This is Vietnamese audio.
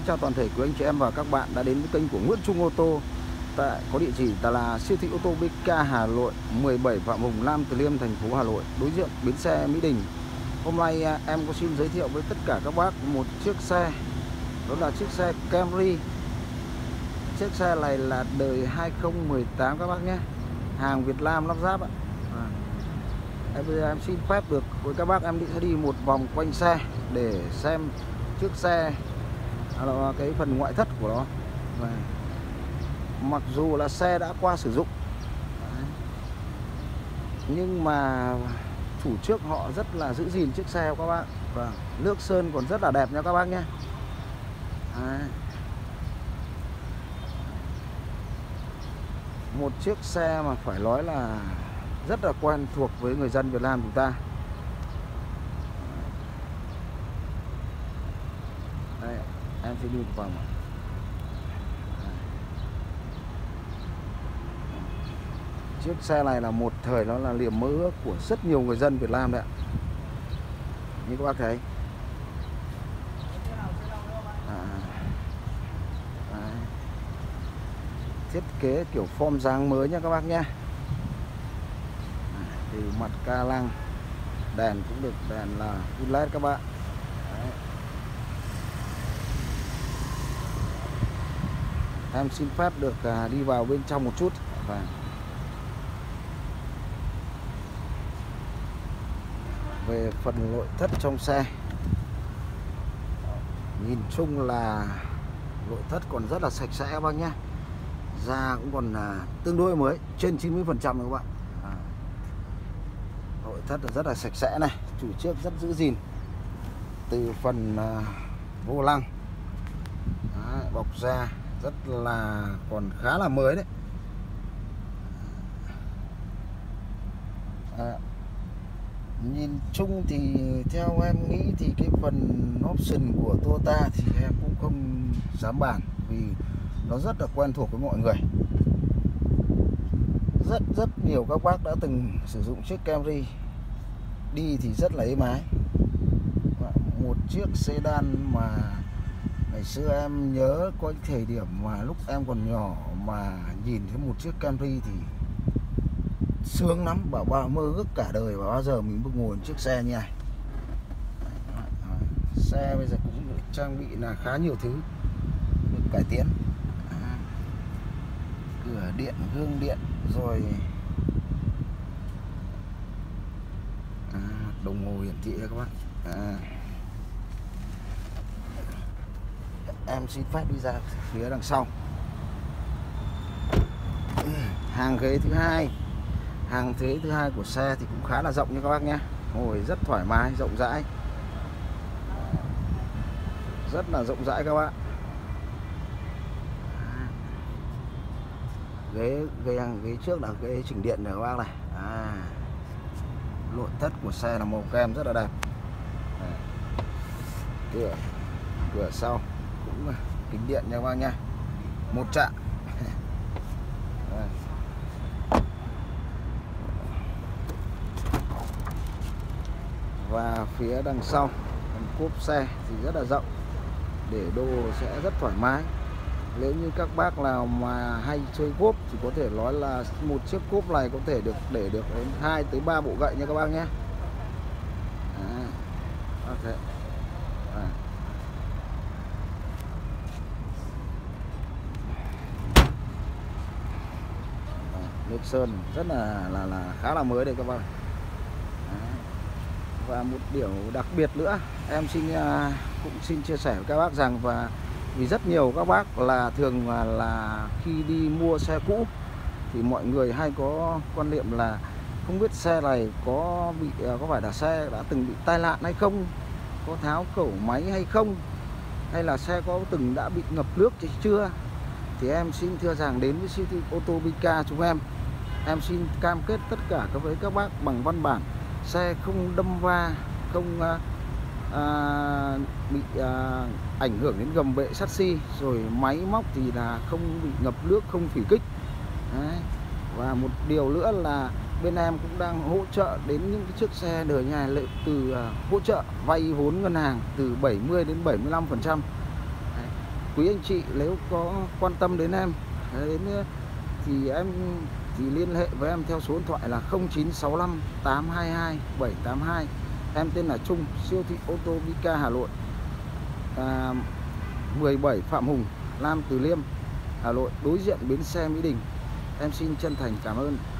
Chào toàn thể quý anh chị em và các bạn đã đến với kênh của Nguyễn Trung Ô Tô. Có địa chỉ tại là siêu thị ô tô BK Hà Nội 17 Phạm Hùng, Nam Từ Liêm, thành phố Hà Nội, đối diện bến xe Mỹ Đình. Hôm nay em có xin giới thiệu với tất cả các bác một chiếc xe, đó là chiếc xe Camry. Chiếc xe này là đời 2018 các bác nhé, hàng Việt Nam lắp ráp ạ. Bây giờ em xin phép được với các bác, em sẽ đi một vòng quanh xe để xem chiếc xe là cái phần ngoại thất của nó. Mặc dù là xe đã qua sử dụng nhưng mà chủ trước họ rất là giữ gìn chiếc xe các bác. Và nước sơn còn rất là đẹp nha các bác nhé. Một chiếc xe mà phải nói là rất là quen thuộc với người dân Việt Nam chúng ta. Đây, em sẽ đi một vòng. Chiếc xe này là một thời nó là niềm mơ ước của rất nhiều người dân Việt Nam đấy ạ. Như các bác thấy. Thiết kế kiểu form dáng mới nha các bác nhé. Từ mặt ca lăng, đèn cũng được đèn là full LED các bạn. Đấy. Em xin phép được đi vào bên trong một chút. Về phần nội thất trong xe, nhìn chung là nội thất còn rất là sạch sẽ các bác nhé. Da cũng còn tương đối mới, trên 90% rồi các bạn. Nội thất là rất là sạch sẽ này, chủ trước rất giữ gìn. Từ phần vô lăng, bọc da rất là còn khá là mới đấy. Nhìn chung thì theo em nghĩ thì cái phần option của Toyota thì em cũng không dám bàn, vì nó rất là quen thuộc với mọi người. Rất nhiều các bác đã từng sử dụng chiếc Camry, đi thì rất là êm ái. Một chiếc sedan mà ngày xưa em nhớ có thời điểm mà lúc em còn nhỏ mà nhìn thấy một chiếc Camry thì sướng lắm, bảo mơ ước cả đời và bao giờ mình bước ngồi chiếc xe như này. Xe bây giờ cũng được trang bị là khá nhiều thứ được cải tiến. Cửa điện, gương điện, rồi đồng hồ hiển thị các bạn. Em xin phép đi ra phía đằng sau. Hàng ghế thứ hai, của xe thì cũng khá là rộng nha các bác nhé. Ngồi rất thoải mái, rộng rãi, rất là rộng rãi các bạn. Ghế trước là ghế chỉnh điện này các bác này. Nội thất của xe là màu kem rất là đẹp. Cửa sau cũng là kính điện nha các bác nha, một chạm. Và phía đằng sau cốp xe thì rất là rộng, để đồ sẽ rất thoải mái. Nếu như các bác nào mà hay chơi cốp thì có thể nói là một chiếc cốp này có thể để được đến 2 tới 3 bộ gậy nha các bác nhé. Nước sơn rất là khá là mới đây các bác. Và một điều đặc biệt nữa em cũng xin chia sẻ với các bác rằng, và vì rất nhiều các bác là thường là khi đi mua xe cũ thì mọi người hay có quan niệm là không biết xe này có phải là xe đã từng bị tai nạn hay không, có tháo cẩu máy hay không, hay là xe có từng đã bị ngập nước hay chưa. Thì em xin thưa rằng đến với siêu thị ô tô BK chúng em xin cam kết tất cả với các bác bằng văn bản, xe không đâm va, không bị ảnh hưởng đến gầm bệ chassis, rồi máy móc thì là không bị ngập nước, không thủy kích. Đấy. Và một điều nữa là bên em cũng đang hỗ trợ đến những cái chiếc xe đời nhà từ hỗ trợ vay vốn ngân hàng từ 70 đến 75%. Quý anh chị nếu có quan tâm đến em thì em thì liên hệ với em theo số điện thoại là 0965 822 782. Em tên là Trung, siêu thị ô tô Bika Hà Nội, 17 Phạm Hùng, Nam Từ Liêm, Hà Nội, đối diện bến xe Mỹ Đình. Em xin chân thành cảm ơn.